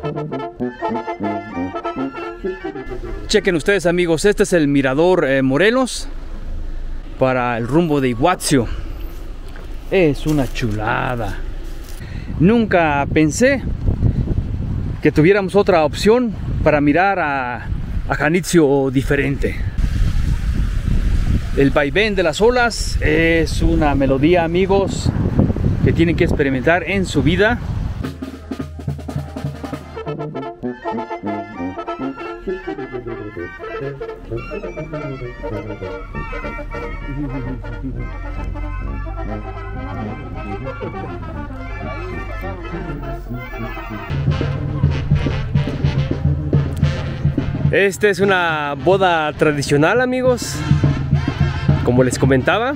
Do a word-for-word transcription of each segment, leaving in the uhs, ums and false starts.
Chequen ustedes, amigos, este es el mirador eh, Morelos para el rumbo de Iguazio. Es una chulada. Nunca pensé que tuviéramos otra opción para mirar a, a Janitzio diferente. El vaivén de las olas es una melodía, amigos, que tienen que experimentar en su vida. Esta es una boda tradicional, amigos, como les comentaba.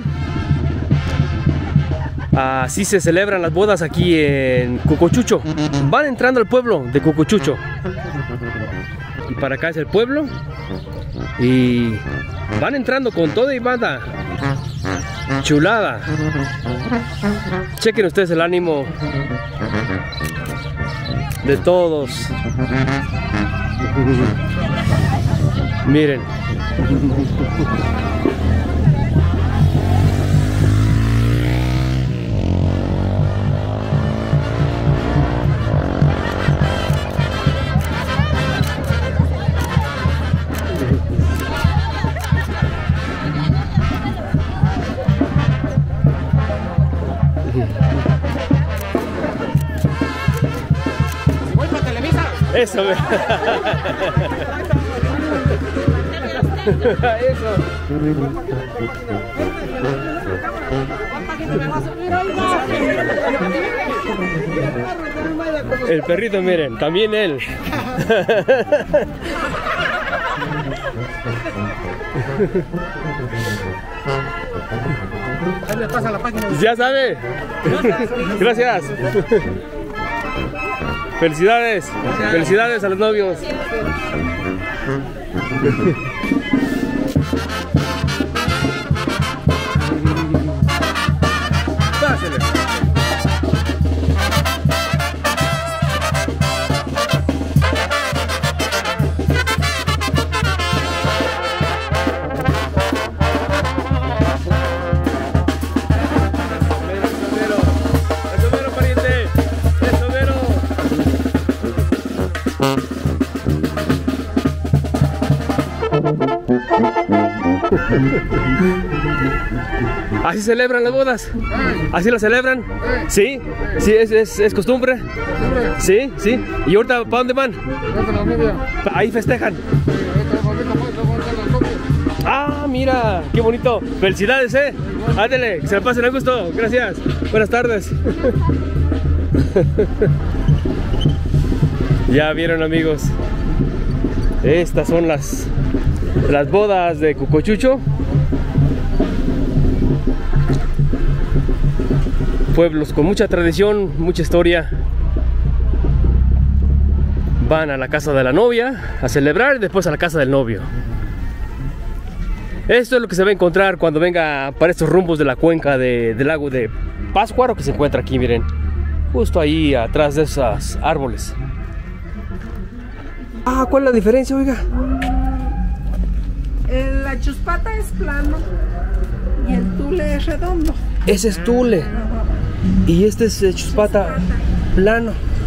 Así se celebran las bodas aquí en Cucuchucho. Van entrando al pueblo de Cucuchucho. Y para acá es el pueblo. Y van entrando con toda y banda. Chulada. Chequen ustedes el ánimo de todos. Miren. Eso, me... Eso. El perrito, miren, también él. Ya sabe. Gracias. Felicidades, Gracias. Felicidades a los novios. Pásale. ¿Así celebran las bodas? ¿Así las celebran? ¿Sí? ¿Sí? ¿Es, es, es costumbre? ¿Sí? ¿Sí? ¿Y ahorita para dónde van? Ahí festejan. Ah, mira, qué bonito. Felicidades, eh. Ándale, que se la pasen a gusto. Gracias. Buenas tardes. Ya vieron, amigos. Estas son las las bodas de Cucuchucho. Pueblos con mucha tradición, mucha historia. Van a la casa de la novia a celebrar y después a la casa del novio. Esto es lo que se va a encontrar cuando venga para estos rumbos de la cuenca de, del lago de Pátzcuaro, que se encuentra aquí, miren, justo ahí atrás de esos árboles. Ah, ¿cuál es la diferencia, oiga? La chuspata es plano y el tule es redondo. Ese es tule. Y este es chuspata, chuspata plano.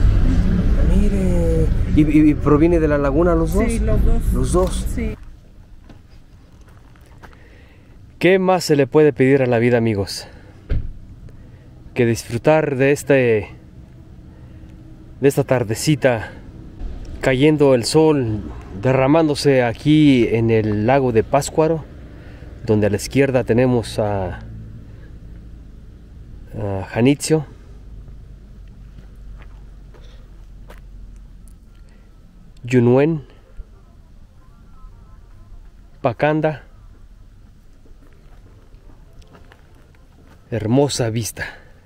Mire. ¿Y, y, y proviene de la laguna los dos? Sí, los dos. Los dos. Sí. ¿Qué más se le puede pedir a la vida, amigos? Que disfrutar de este de esta tardecita, cayendo el sol, derramándose aquí en el lago de Pátzcuaro, donde a la izquierda tenemos a, a Janitzio. Yunuen, Pacanda. Hermosa vista.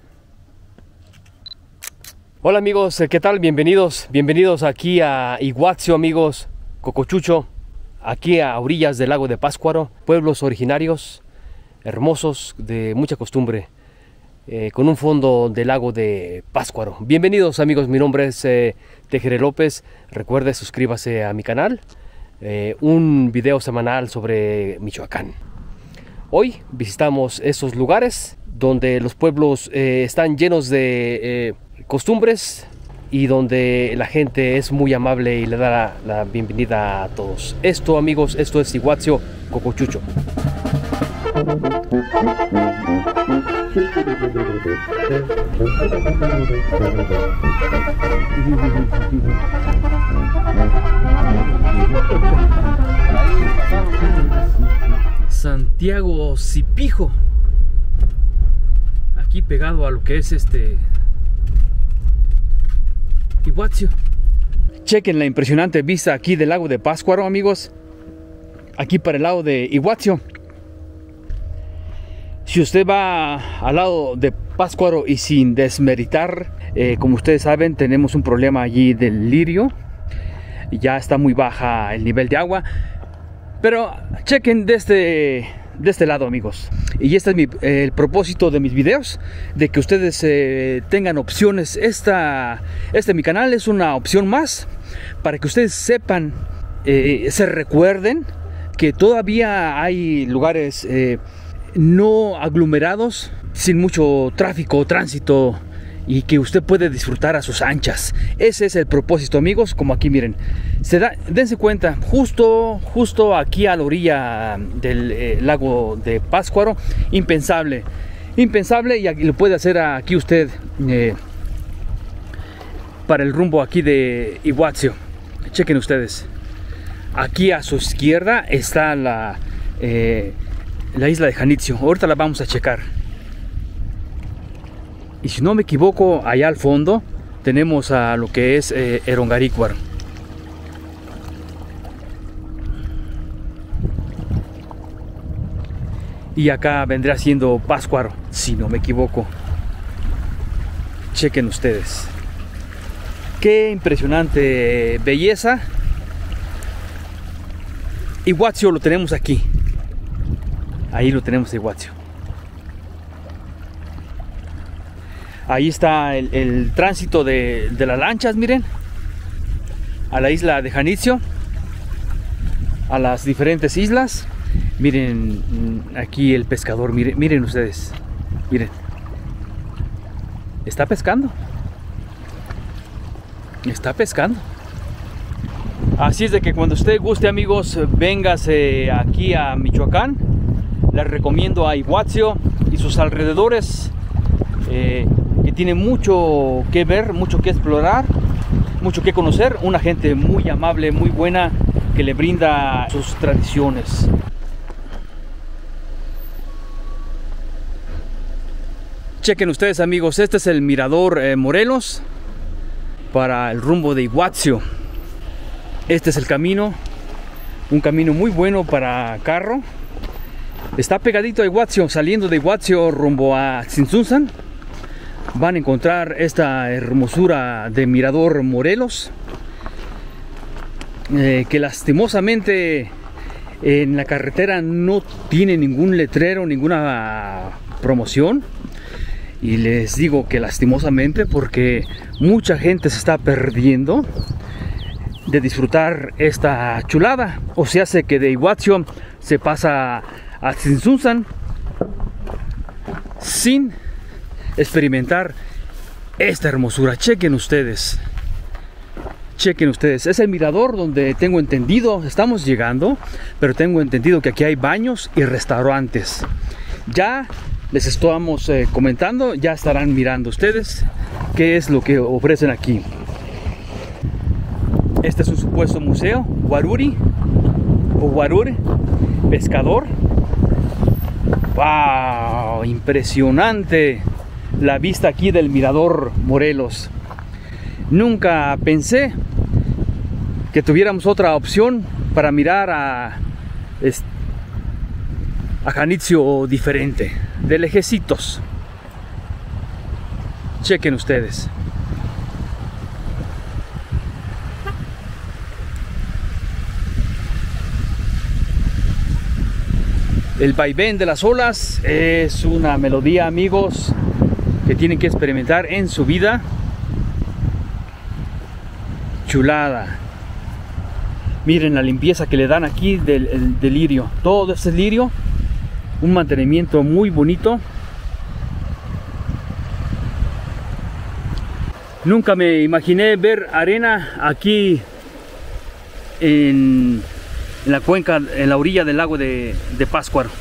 Hola amigos, ¿qué tal? Bienvenidos, bienvenidos aquí a Iguazio, amigos, Cucuchucho, aquí a orillas del lago de Pátzcuaro, pueblos originarios, hermosos, de mucha costumbre. eh, con un fondo del lago de Pátzcuaro. Bienvenidos amigos, mi nombre es eh, Tejere López. Recuerde, suscríbase a mi canal. Eh, un video semanal sobre Michoacán. Hoy visitamos esos lugares donde los pueblos eh, están llenos de eh, costumbres y donde la gente es muy amable y le da la, la bienvenida a todos. Esto amigos, esto es Iguazio Cocochucho. Santiago Zipijo, aquí pegado a lo que es este Iguazio. Chequen la impresionante vista aquí del lago de Pátzcuaro, amigos. Aquí para el lado de Iguazio. Si usted va al lado de Pátzcuaro y sin desmeritar, eh, como ustedes saben, tenemos un problema allí del lirio. Ya está muy baja el nivel de agua. Pero chequen de este, de este lado, amigos. Y este es mi, eh, el propósito de mis videos, de que ustedes eh, tengan opciones. Esta, este mi canal es una opción más para que ustedes sepan, eh, se recuerden que todavía hay lugares eh, no aglomerados, sin mucho tráfico o tránsito, y que usted puede disfrutar a sus anchas. Ese es el propósito, amigos. Como aquí miren, se da, dense cuenta, justo, justo aquí a la orilla del eh, lago de Pátzcuaro. Impensable, impensable, y aquí lo puede hacer aquí usted eh, para el rumbo aquí de Iguazio. Chequen ustedes, aquí a su izquierda está la, eh, la isla de Janitzio. Ahorita la vamos a checar. Y si no me equivoco, allá al fondo tenemos a lo que es eh, Erongarícuaro. Y acá vendrá siendo Pátzcuaro, si no me equivoco. Chequen ustedes. Qué impresionante belleza. Iguazio lo tenemos aquí. Ahí lo tenemos, Iguazio. Ahí está el, el tránsito de, de las lanchas, miren, a la isla de Janitzio, a las diferentes islas. Miren aquí el pescador, miren, miren ustedes, miren, está pescando, está pescando. Así es de que cuando usted guste, amigos, véngase aquí a Michoacán. Les recomiendo a Iguazio y sus alrededores. Eh, que tiene mucho que ver, mucho que explorar, mucho que conocer. Una gente muy amable, muy buena, que le brinda sus tradiciones. Chequen ustedes, amigos, este es el mirador eh, Morelos para el rumbo de Iguazio. Este es el camino, un camino muy bueno para carro. Está pegadito a Iguazio. Saliendo de Iguazio rumbo a Tzintzuntzan, van a encontrar esta hermosura de mirador Morelos, eh, que lastimosamente en la carretera no tiene ningún letrero, ninguna promoción. Y les digo que lastimosamente porque mucha gente se está perdiendo de disfrutar esta chulada. O se hace que de Iguazio se pasa a Tzintzuntzan sin experimentar esta hermosura. Chequen ustedes, chequen ustedes, es el mirador donde tengo entendido, estamos llegando, pero tengo entendido que aquí hay baños y restaurantes. Ya les estamos eh, comentando, ya estarán mirando ustedes qué es lo que ofrecen aquí. Este es un supuesto museo, Guaruri o Guarure, pescador. ¡Wow! Impresionante la vista aquí del mirador Morelos. Nunca pensé que tuviéramos otra opción para mirar a, a Janitzio diferente, de lejecitos. Chequen ustedes. El vaivén de las olas es una melodía, amigos, que tienen que experimentar en su vida. Chulada. Miren la limpieza que le dan aquí del, el, del lirio. Todo este lirio, un mantenimiento muy bonito. Nunca me imaginé ver arena aquí en, en la cuenca, en la orilla del lago de, de Pátzcuaro.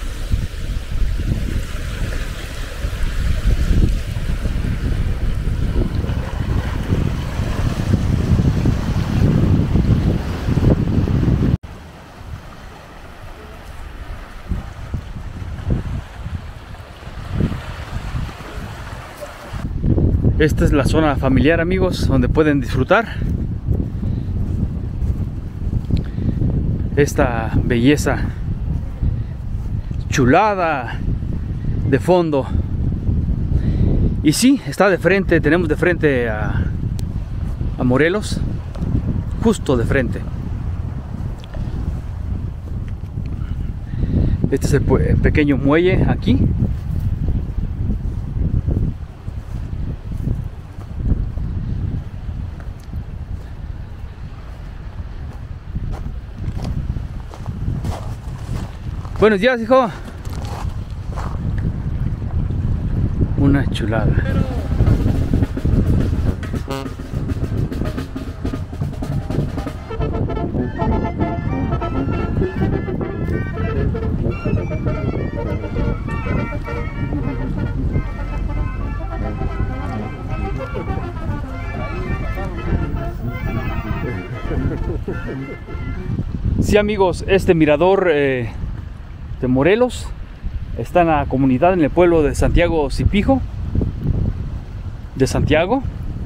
Esta es la zona familiar, amigos, donde pueden disfrutar esta belleza, chulada de fondo. Y sí, está de frente, tenemos de frente a, a Morelos, justo de frente. Este es el, el pequeño muelle aquí. Buenos días, hijo. Una chulada. Sí, amigos, este mirador eh, de Morelos está en la comunidad, en el pueblo de Santiago Zipijo de Santiago.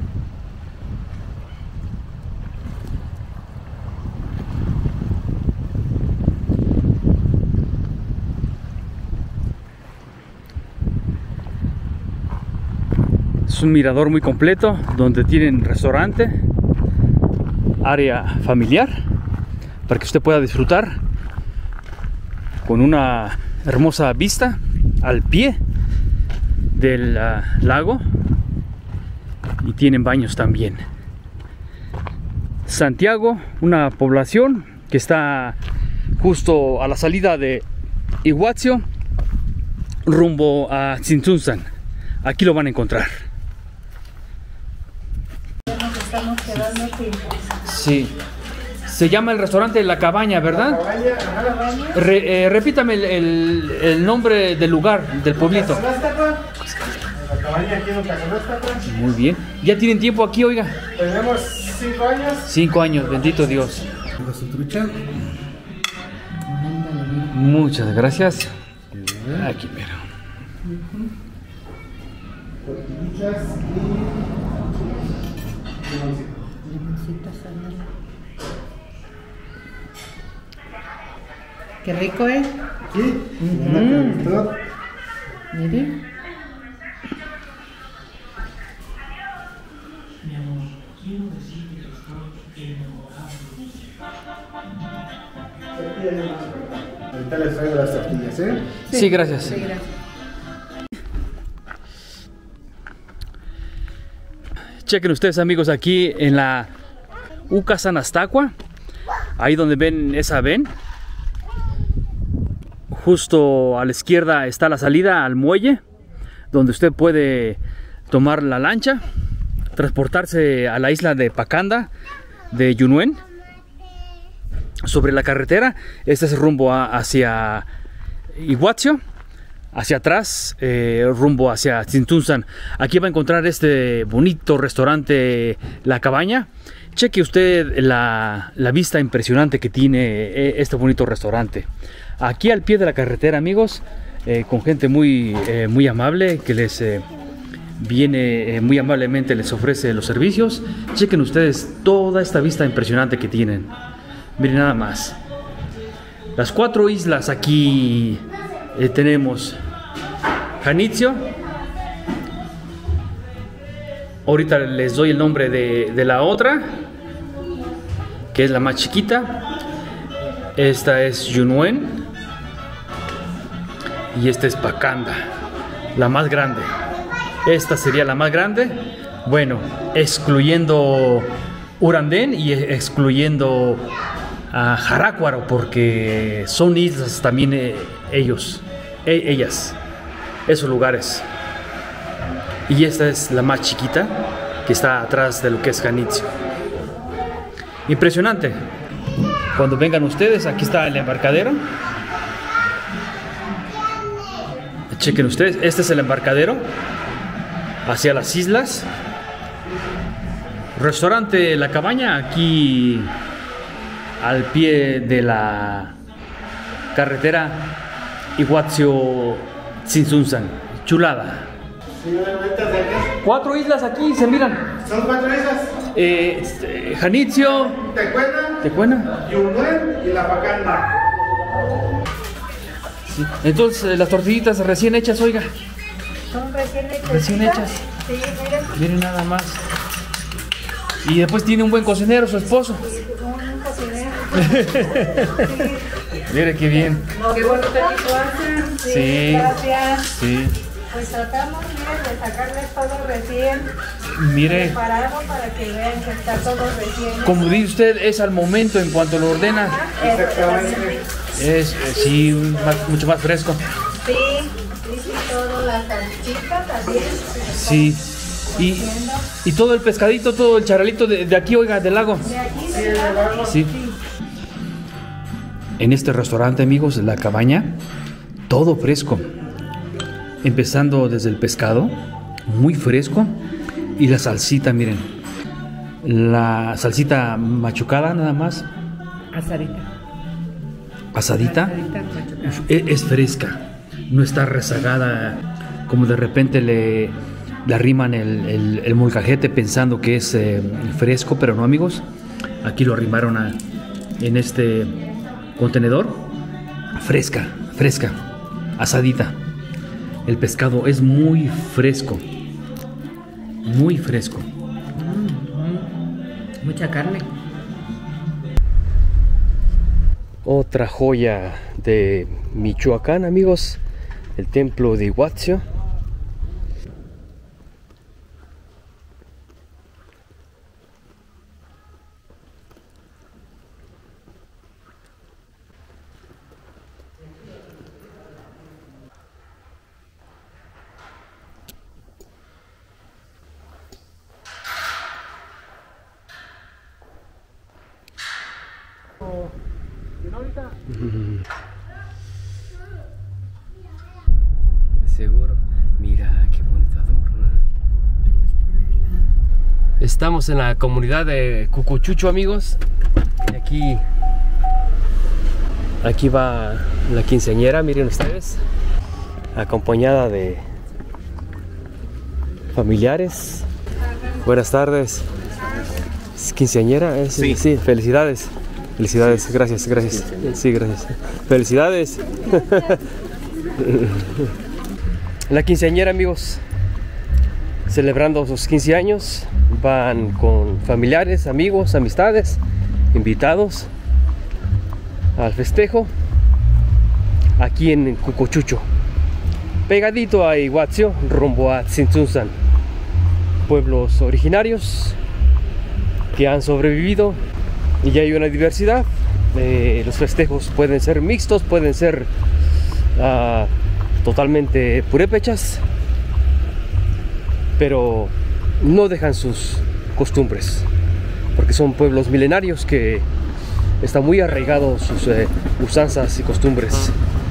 Es un mirador muy completo donde tienen restaurante, área familiar para que usted pueda disfrutar con una hermosa vista al pie del uh, lago, y tienen baños también. Santiago, una población que está justo a la salida de Iguazio rumbo a Tzintzuntzan. Aquí lo van a encontrar. Nos estamos quedando sin... Sí. Se llama el restaurante La Cabaña, ¿verdad? La cabaña, ajá, la cabaña. Re, eh, repítame el, el, el nombre del lugar, del pueblito. La cabaña aquí en Taconástapa. Muy bien. ¿Ya tienen tiempo aquí, oiga? Tenemos cinco años. Cinco años, bendito Dios. Su trucha. Muchas gracias. Aquí, mira. Tortillitas y limoncito. Qué rico, ¿eh? Sí. Mm. Mire. Ahorita les traigo las tortillas, ¿eh? Sí, sí, gracias. Sí, gracias. Chequen ustedes, amigos, aquí en la Ucasanastacuah, ahí donde ven esa ven. Justo a la izquierda está la salida al muelle, donde usted puede tomar la lancha, transportarse a la isla de Pacanda de Yunuen. Sobre la carretera, este es rumbo a, hacia Iguazio, hacia atrás, eh, rumbo hacia Tzintzuntzan. Aquí va a encontrar este bonito restaurante La Cabaña. Cheque usted la, la vista impresionante que tiene este bonito restaurante. Aquí al pie de la carretera, amigos, eh, con gente muy, eh, muy amable que les eh, viene eh, muy amablemente, les ofrece los servicios. Chequen ustedes toda esta vista impresionante que tienen. Miren nada más. Las cuatro islas aquí eh, tenemos Janitzio. Ahorita les doy el nombre de, de la otra, que es la más chiquita. Esta es Yunuen y esta es Pacanda, la más grande. Esta sería la más grande. Bueno, excluyendo Urandén y excluyendo a Jarácuaro, porque son islas también eh, ellos, e ellas, esos lugares. Y esta es la más chiquita, que está atrás de lo que es Janitzio. Impresionante. Cuando vengan ustedes, aquí está el embarcadero. Chequen ustedes, este es el embarcadero hacia las islas. Restaurante La Cabaña, aquí al pie de la carretera Iguazio-Tzintzuntzan. Chulada. Cuatro islas aquí se miran. Son cuatro islas. Eh, Janitzio, Tecuena, Tecuena, Yunuen y La Pacanda. sí. Entonces eh, las tortillitas recién hechas, oiga. Son recién hechas. Recién hechas. Sí, miren, Miren nada más. Y después tiene un buen cocinero, su esposo. un cocinero. Mire qué bien. Qué bonito equipo hacen. Sí. Gracias. Sí. Pues tratamos, miren, de sacarles todo recién Mire, preparado para que vean que está todo recién. como dice usted, es al momento en cuanto lo ordena. Exactamente. Es, eh, sí, más- mucho más fresco. Sí, sí, sí, todo, la salchicha también. Sí. Y, y todo el pescadito, todo el charalito de, de aquí, oiga, del lago. De aquí de lado, Sí. En este restaurante, amigos, La Cabaña, todo fresco. Empezando desde el pescado, muy fresco. Y la salsita, miren. La salsita machucada nada más. asadita. Asadita. Es, es fresca. No está rezagada. Como de repente le, le arriman el, el, el molcajete pensando que es eh, fresco, pero no, amigos. Aquí lo arrimaron a, en este contenedor. Fresca, fresca. Asadita. El pescado es muy fresco. Muy fresco. Mucha carne. Otra joya de Michoacán, amigos, el templo de Iguazio. Seguro. Mira qué bonito adorno. Estamos en la comunidad de Cucuchucho, amigos. Y aquí, aquí va la quinceañera, miren ustedes, acompañada de familiares. Buenas tardes. ¿Es quinceañera? ¿Es? Sí. Sí, felicidades. Felicidades, gracias, gracias. Sí, gracias. Felicidades. La quinceañera, amigos, celebrando sus quince años, van con familiares, amigos, amistades, invitados al festejo aquí en Cucuchucho, pegadito a Iguazio, rumbo a Tzintzuntzan, pueblos originarios que han sobrevivido. Y ya hay una diversidad. Eh, los festejos pueden ser mixtos, pueden ser uh, totalmente purépechas, pero no dejan sus costumbres, porque son pueblos milenarios que están muy arraigados sus eh, usanzas y costumbres.